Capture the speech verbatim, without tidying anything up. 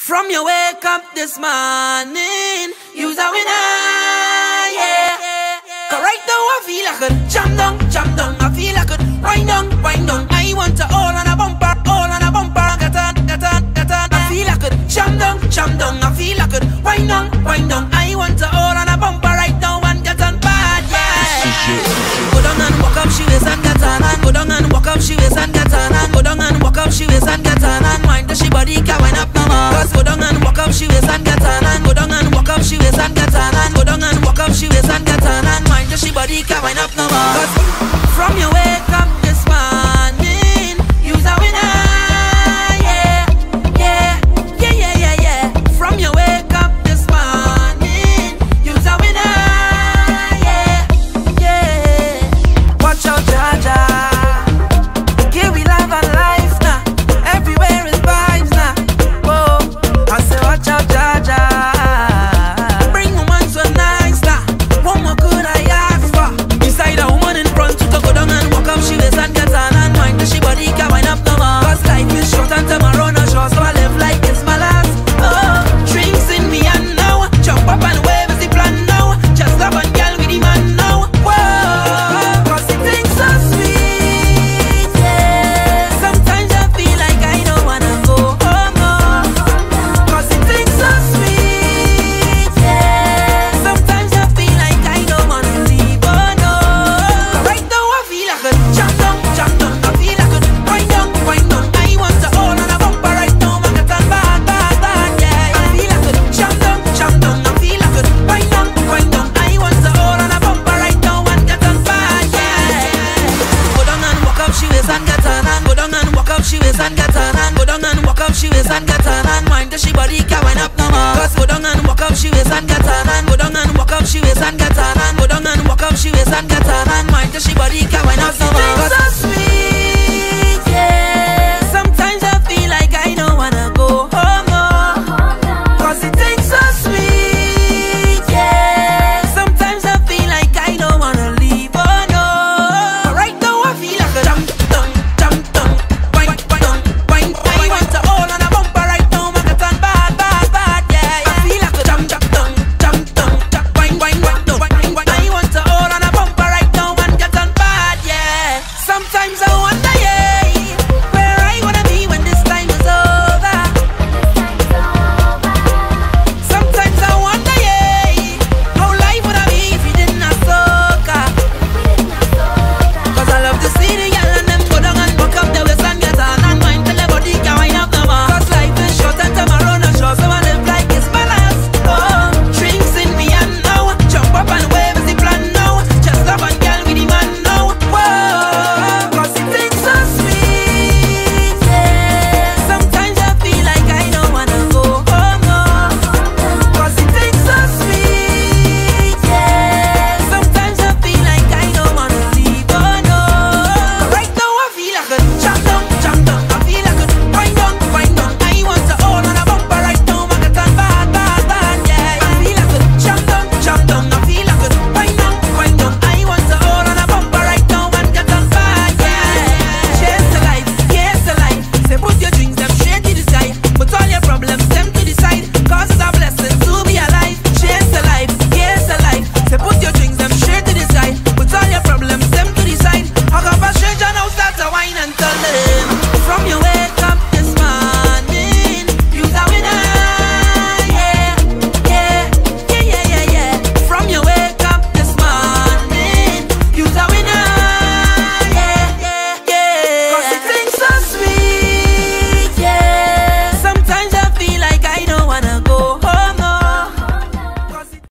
From your wake up this morning, you's a winner, yeah. Cause right now I feel I could jam down, jam down. I feel I could wind down, wind down. I want to all on a bumper, all on a bumper. Get on, get on, get on. I feel I could jam down, jam down. I feel I could wind down, wind down. I want to all on a bumper right now and get on bad, yeah. Go down and walk up she waist and get on and go down and walk up she waist and get on and go down and walk up she waist and get on and wind the she body.